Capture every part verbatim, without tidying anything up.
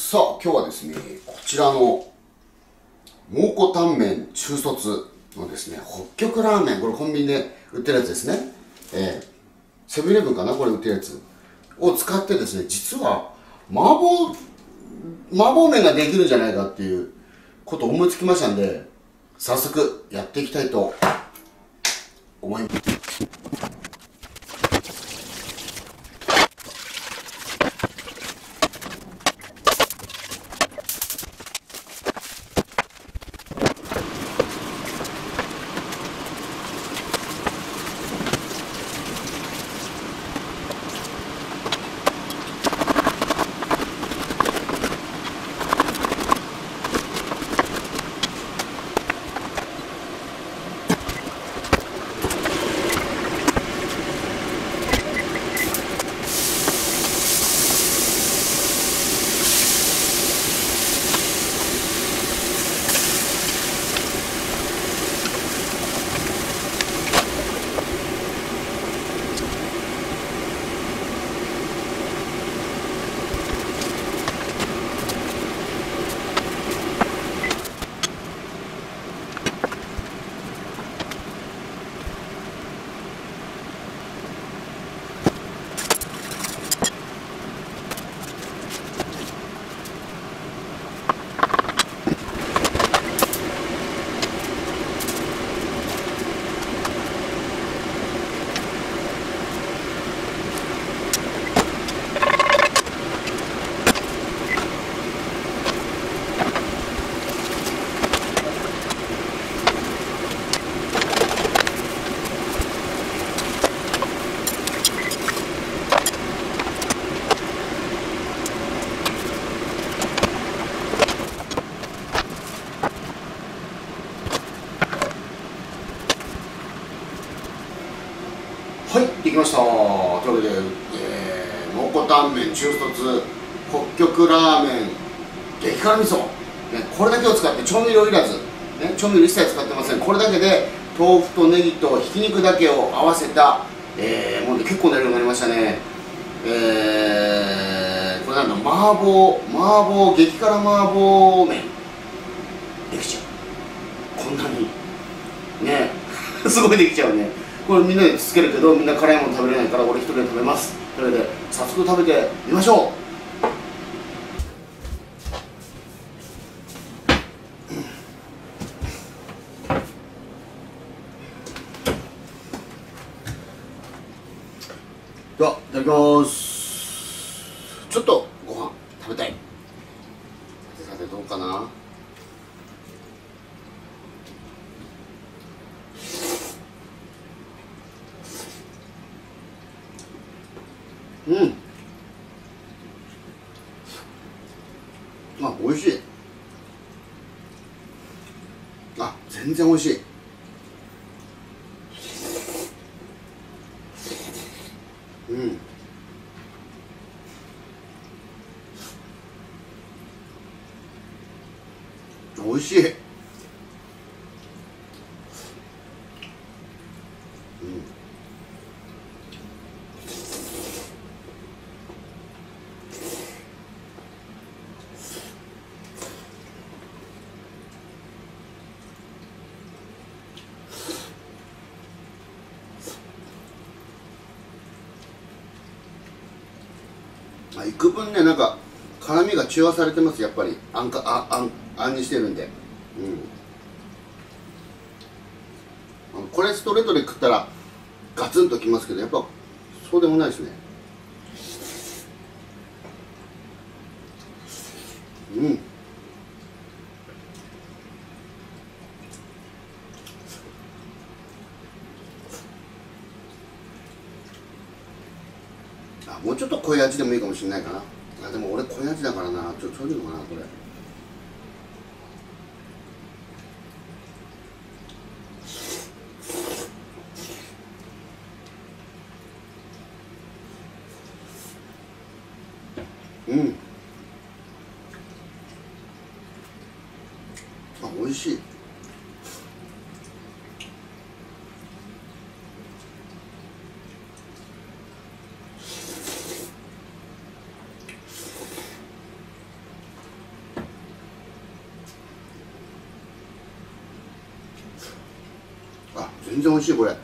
さあ今日はですね、こちらの蒙古タンメン中卒のですね、北極ラーメン、これコンビニで売ってるやつですね、えー、セブンイレブンかな、これ売ってるやつを使ってですね、実は麻婆麻婆麺ができるんじゃないかっていうことを思いつきましたんで、早速やっていきたいと思います。はい、できました。というわけで、えー、蒙古タンメン中卒北極ラーメン激辛味噌、ね、これだけを使って調味料いらず、ね、調味料一切使ってません。これだけで豆腐とネギとひき肉だけを合わせた、えー、もう結構な量になりましたね。えー、これなんだ、麻婆麻婆激辛麻婆麺できちゃう。こんなにねすごいできちゃうね。これみんなでつけるけど、みんな辛いもの食べれないから俺一人で食べます。というわけで早速食べてみましょう。では、いただきます。ちょっとご飯食べたい。さてさてどうかな。うん。あ、美味しい。あ、全然美味しい。うん。美味しい。うん。幾分ね、なんか辛みが中和されてます。やっぱりあんかああんあんにしてるんで、うん、これストレートで食ったらガツンときますけど、やっぱそうでもないですね。うん。あ、もうちょっと濃い味でもいいかもしれないかな。あ、でも俺濃い味だからな。ちょっとちょうどいいのかなこれ。うん。あ、美味しい。 全然美味しいこれ。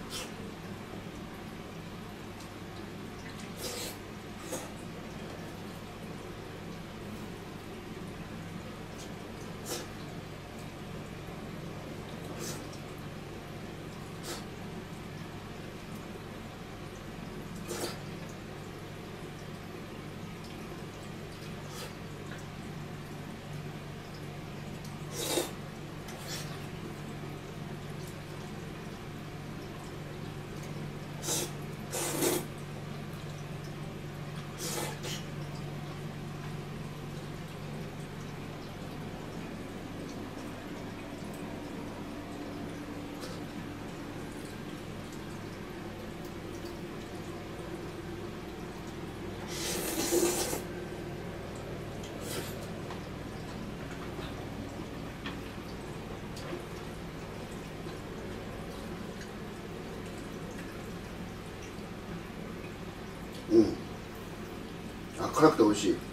うん、あ、辛くて美味しい。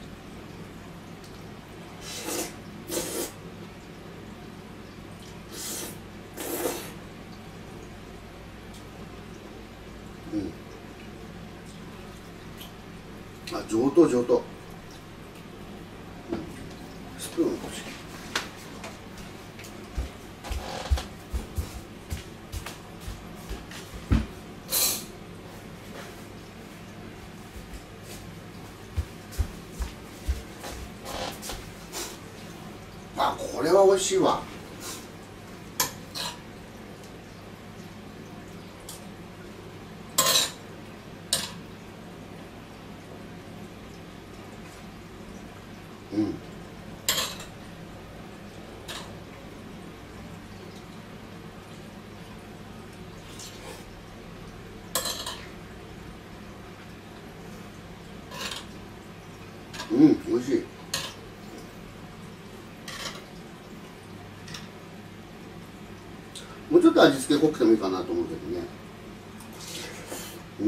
うん、あ、上等上等。スプーン欲しい。あ、これは美味しいわ。うん。うん、美味しい。もうちょっと味付け濃くてもいいかなと思うけどね。うん。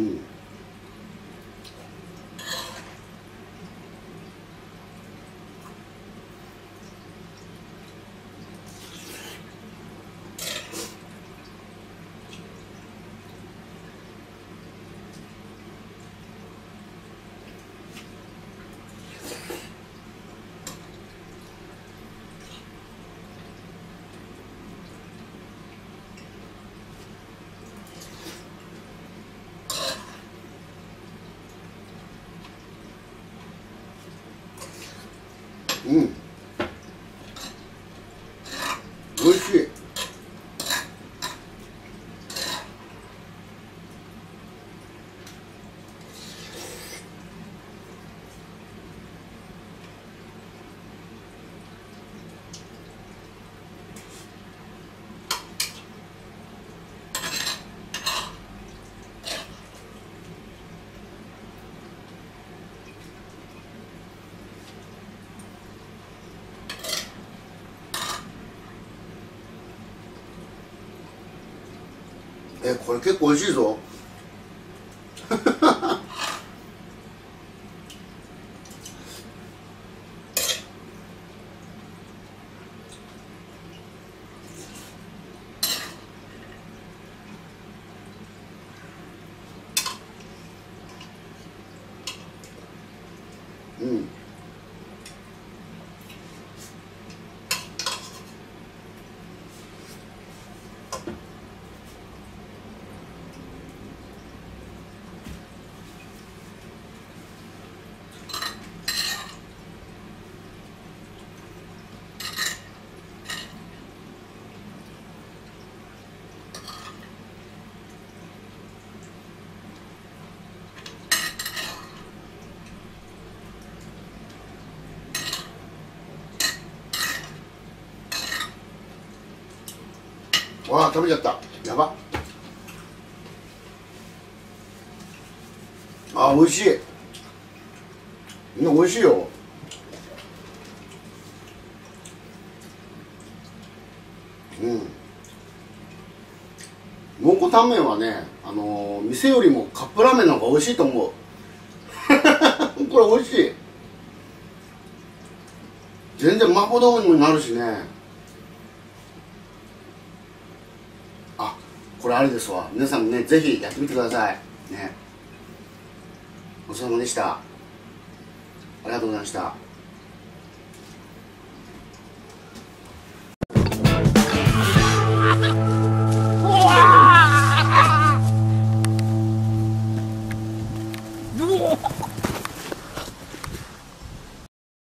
うん、美味しい。え、これ結構美味しいぞ。うん。わあ、食べちゃった。やば。あ、美味しい。みんな美味しいよ。うん。蒙古タンメンはね、あのー、店よりもカップラーメンの方が美味しいと思う。これ美味しい。全然麻婆豆腐にもなるしね。あ、 これあれですわ、皆さんもねぜひやってみてくださいね。ごちそうさまでした。ありがとうございました。